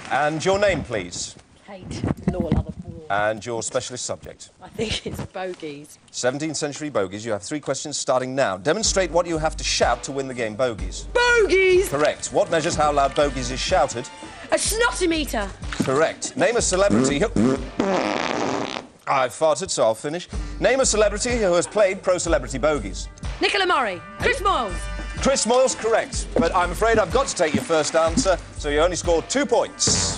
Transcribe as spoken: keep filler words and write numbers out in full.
And your name, please? Kate Lawler. And your specialist subject? I think it's bogies. seventeenth century bogies. You have three questions starting now. Demonstrate what you have to shout to win the game bogies. Bogies! Correct. What measures how loud bogies is shouted? A snotometer. Correct. Name a celebrity who... I've farted, so I'll finish. Name a celebrity who has played pro-celebrity bogies. Nicola Murray. Chris Moyles. Chris Moyles, correct. But I'm afraid I've got to take your first answer, so you only scored two points.